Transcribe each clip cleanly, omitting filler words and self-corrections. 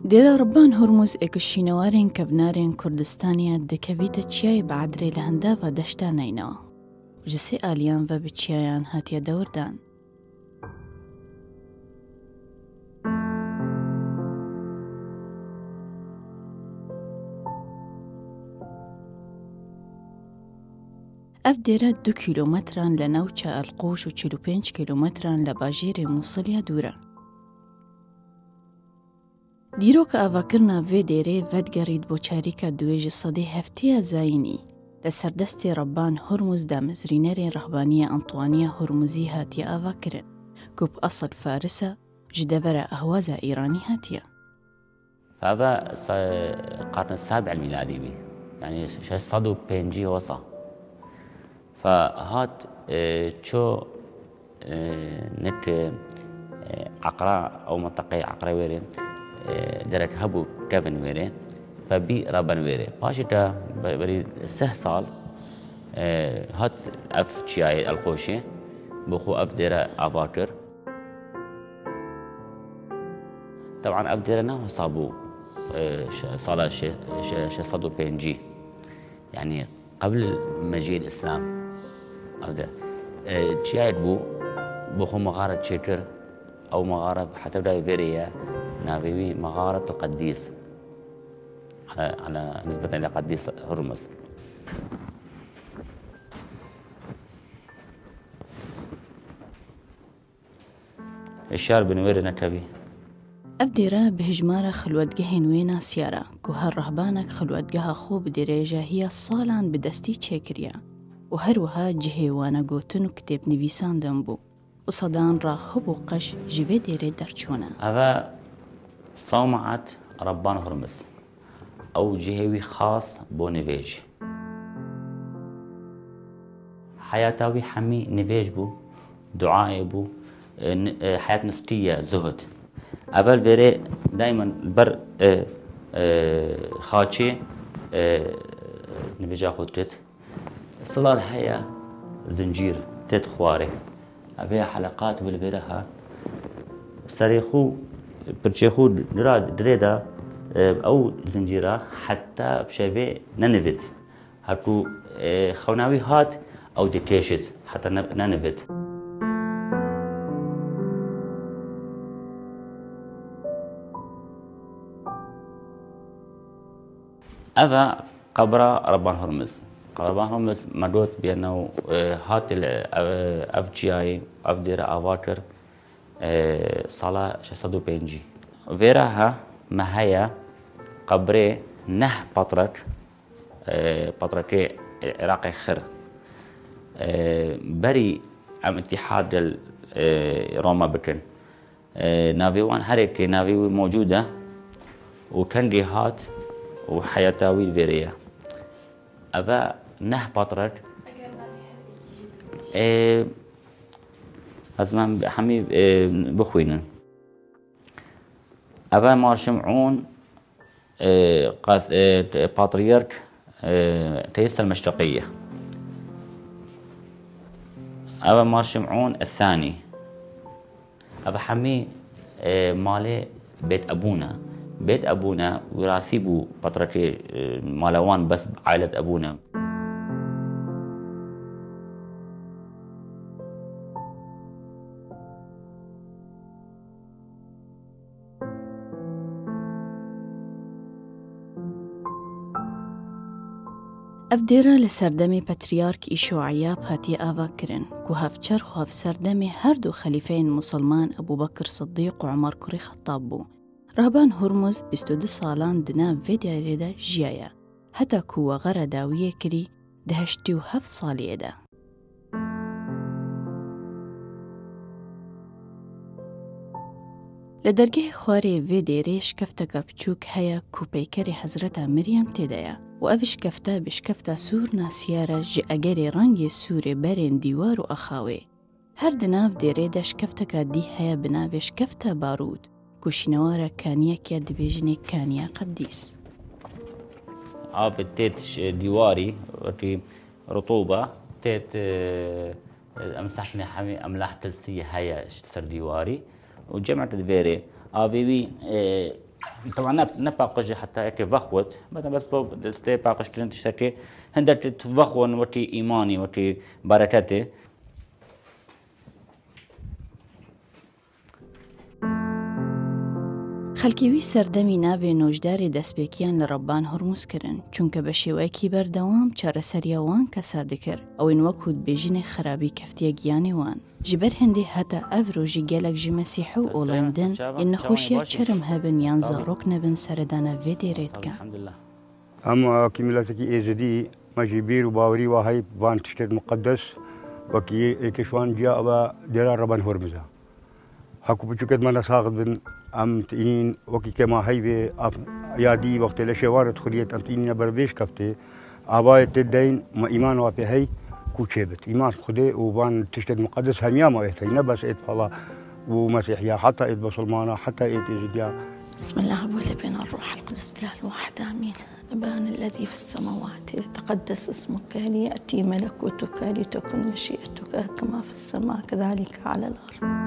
دێرە ڕبان هورموز ئێکشینەوارێن کەڤنارێن کوردستانیا دەکەویتە چیای بەعادرێ لە هەنداڤە دەشتا نینەوە جسێ ئالیان ڤە بچیایان هاتیە دەوردان. ئەف دێرە 2 کیلۆمەتران لە ناوچە ئەلقوش و 45 کیلۆمەتران لە باژێرێ مووسڵیا دوورە. دیرۆکە ئاواکردنا vê dêrê vedgerît بۆ چاریکە دوێژە سەدەی هەفتەیە زاینی لە سەردەستی ڕەبان هورموز دا مزرینەرێن ڕەهبانیە ئەنتوانیە هورموزی هاتیە ئاواکردن کوب ئەسڵ فارسە ji devera ahwaza îranî hatiye. هذا القرن السابع الميلادي بي يعني 650 وصى فهات شو نك عقرا او منطقه عقرا ويرين درك هبو كافن ويرين فبي ربان ويري باشتا بري 6 سال هات اف تشاي القوشي بخو اف ديرا افاكر طبعا اف ديرنا صابو صلاة صدو بينجي يعني قبل مجيء الإسلام هذا تشايد بخو مغارة شكر أو مغارة حتى بدأ فيريا نافيوي مغارة القديس على نسبة إلى قديس هرمز. الشعر بنوير نكبي ئەف دێرە بهژمارە خلوەتگەهێن وێ ناسیارە کو هەر ڕەهبانێک خلوەتگەها خۆ بدێرێژە هیە ساڵان بەدەستی چێکریا و هەروەها جهێوانە گوتن و کتێب نویساندن بوو و سەدان ڕاهبوو قەش ji vê dêrê derçûne. هذا صومعة ربان هرمز أو جهوي خاص بو نفيج حياتاوي حمي نفيج بو دعاء بو حياة نسكية زهد أول فيري دائما بر خاچي نفيجا خودت صلاة الحياة زنجير تيت خواري أبيها حلقات بالفيرها سريخو برشيخو دريدا أو زنجيرة حتى بشيفي ننفد هكو خوناوي هات أو ديكيشت حتى ننفد. هذا قبر ربان هرمز. ربان هرمز مدوت بأنه هات اف جي اي اف ديرا افاكر صلاة 650 فيراها ما هي قبري نه بطرك بطركي عراقي خر بري ام اتحاد روما بكن نافيوان هريك نافيوي موجودة وكان جهات وحياتاوي فيريا أبا نه بطرك أزمان حمي بخوينا أبا مارشمعون بطريرك كيس المشتقية أبا مارشمعون الثاني أبا حمي مالي بيت أبونا وراثي بو بطركي مالوان بس عائلة أبونا. ئەف دێرە لە سەردەمی پەتریارک ئیشوعیاب هاتیە ئاواکردن کو هەفچەرخ و هەفسەردەمی هەردوو خەلیفەین موسڵمان ئەبوبەکر سدیق و عومەر کوڕی خەتاب بوو. ڕەهبان هورموز 22 ساڵان دنا vê dêrێدا ژیایە هەتا کو وەغەرە داویە کری 87 ساڵیەدا. لە دەرگەی خوارێ vê dêrê شکەفتەکە بچووک هەیە کو پەیکەری حەزرەتە مریەم تێدایە و ئەڤ شکەفتە بشکەفتە سوور ناسیارە ji ئەگەرێ ڕەنگێ سوورێ بەرێن دیوار و ئەخاوێ هەر دناو دێرێدا شکەفتەکە دی هەیە بناوێ شکەفتە بارود کوشینەوارە کانیەکە دەبێژنێ کانیا قەدیس. عاب تيت ديواري وكي رطوبة تيت امسحني حمي املاح تلسية هيا سر ديواري وجمعت دفيري افيوي طبعا نباقش حتى اكي فخوت مثلا بس بو دلتي باقش تشتكي هندك تفخون وتي ايماني وتي بركتي. خەڵکیوی سەردەمی ناوێ نۆژداری دەستپێکیان لە ڕەبان هەرموزکردن چونکە بە شێوەیەکی بەردەوام چارەسەریاوان کەسا دەکرد ئەوەی وەکوت بێژینێ خراپی کەفتیە گیانێوان ji ber hêndê heta ev rojî gelek ji Mesîhê û olayên din yên nexweşiya çerm hebin yan zarok nebin seredana vê dêrê dikin. أما كي ملاتكي إيزدي ما جبير وباوري وهاي فان تشتت مقدس وكي إكشوان جاء أبا ديرا ربان هرمزا هاكو بچوكت مانا ساقد بن أم تئين وكي كما هاي يادي وقت الأشوار تخليت أم تئين بربيش كفتي آباء تدين ما إيمان وافي هاي كوشيبت إيمان خدي وفان تشتت مقدس هميا ما يهتي نبس إد فلا ومسيحيا حتى إد بسلمانا حتى إد إزديا. بسم الله والابن الروح القدس الإله الواحد آمين. أبانا الذي في السماوات يتقدس اسمك ليأتي ملكوتك لتكن مشيئتك كما في السماء كذلك على الأرض.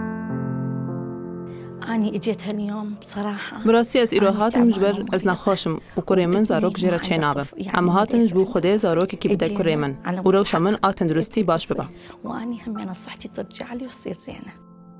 أنا إجيت هاليوم بصراحة براسي از ایرو هاتم جبر از نخوشم و کره من زاروک جیره چه نابم اما هاتن جبو خوده زاروکی که بده کره من و روش من آتن درستی باش ببا وأني همين صحتي ترجع لي وتصير زينة.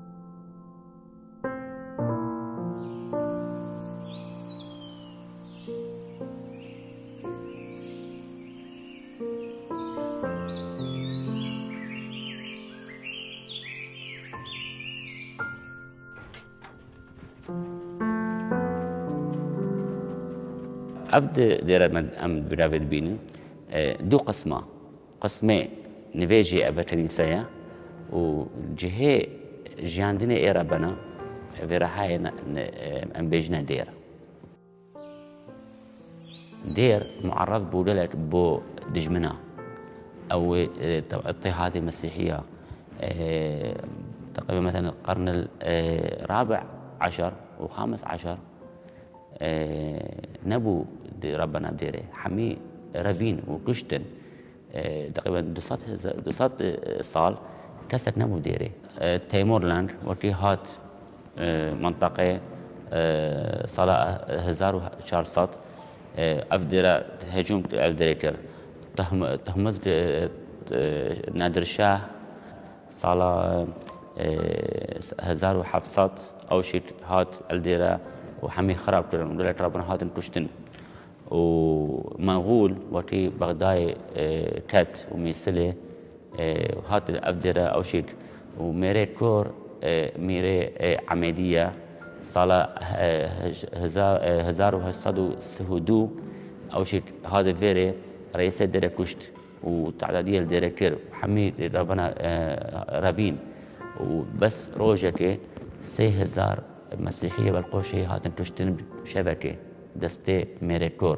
عبد دير أم برافد بيني دو قسمة نفيجي أبا كنيسة وجهة جاندنا إيرا بنا في رحايا أم بيجنا دير معرض بودلت بو دجمنا أو اضطهاد المسيحية تقريبا مثلا القرن الرابع عشر وخامس عشر نبو ربنا بديره حمي رافين وكشتن تقريبا دوسات صال كسك نبو ديره تيمورلاند وكي هات منطقة صلاة 1400 أفدرا هجوم أفدريكر تهمز نادر الشاه صلاة 1700 أو شيء هات الديرة وحمي خراب كلهم ودلت ربنا هاتن كشتن ومغول وكي بغداي كات وميسلة وهات الأفدرة أو شيء وميري كور ميري عميدية صلاة 1102 أو شيء هذا فيري رئيس الديرة كشت وتعدادية الديرة كير وحمي ربنا رابين وبس روجك 3000 مسيحية بالقوشي هاتن كشتن شبكة دستي ميري كور.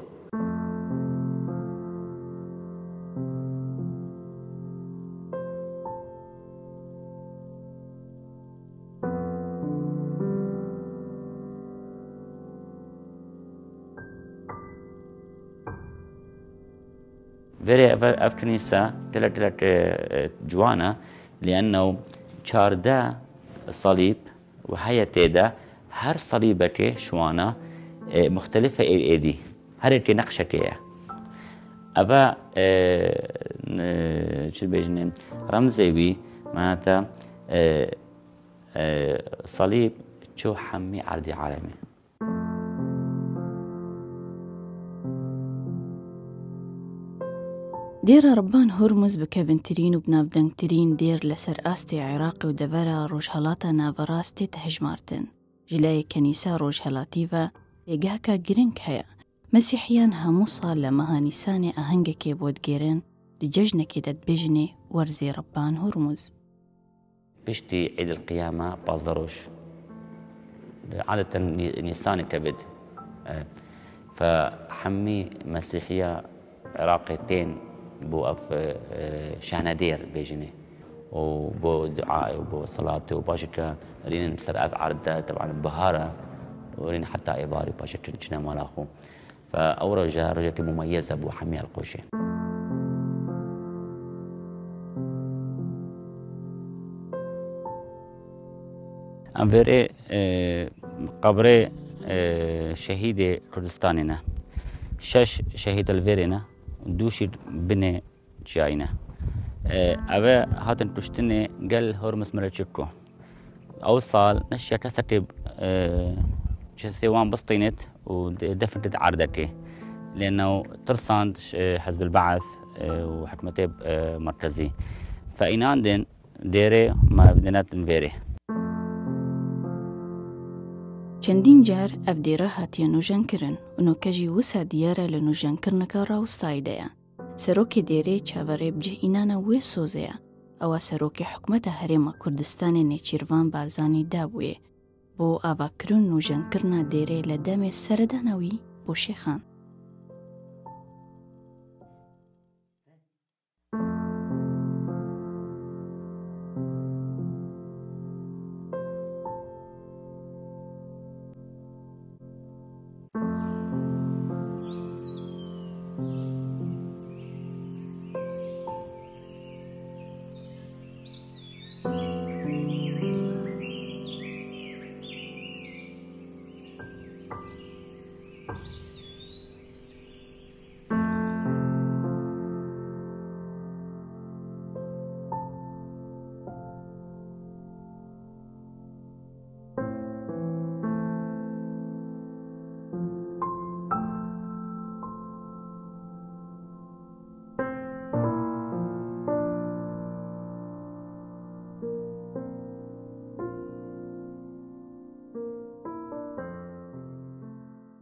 فيري اف كنيسة تلت جوانا لأنه شاردا صليب وهي تيدا هر صليبك شوانا مختلفة ايدي هر كي نقشة أبا شو بيجنن رمزي بي معناتها صليب شو حمي عرضي عالمي. دێرە ڕەبان هورمز بکەڤنترین و بناودەنگترین دێر لەسەر ئاستی عێراقی و دەڤەرە ڕۆژهەڵاتە ناڤەڕاست تێتە هەژمارتن. ژلای کەنیسا ڕۆژهەڵاتیڤە ئێگاکە گرنگ هەیە. مەسیحیان هەموو ساڵ لە مەها نیسانێ ئاهەنگێکێ بۆ دگێرن دجەژنێکی دەتبێژنێ وەرزێ ڕەبان هورمز. بشتي عيد القيامة بازدروش عادة نيسان كبد فحمي مسيحية عراقيتين بو اف شانادير بيجني وبو دعاء وبو صلاة وباشكا رين نسر اف عرضة طبعا بهارة ورين حتى ايباري باشكا نشنا مالاخو فاورجا رجل مميزة بو حمي القوشي. ام فيري قبري شهيد كردستاننا 6 شهيد الفيرنا 2 بني جاينا أبا هاتن تشتني قال هرمس مرتشكو أوصل نشيا كستب سوان بسطينت ودفنت عردكي لأنه ترصند حزب البعث وحكمته مركزي فإن عندن ديري ما بدنات نفيري چەندین جار ئەف دێرە هاتیە نوژەنکردن و نۆکەژی وسا دیارە لە نوژەنکردنەکە ڕاوستایدەیە. سەرۆکی دێرەی چاوەڕێ بجێئینانە وێ سۆزەیە ئەوە سەرۆکی حکومەتە هەرێمە کوردستانی نێچیروان بارزانی دابووێ بۆ ئاواکردن نوژەنکردنە دێرەی لە دەمێ سەردانەوی بۆ شێخان.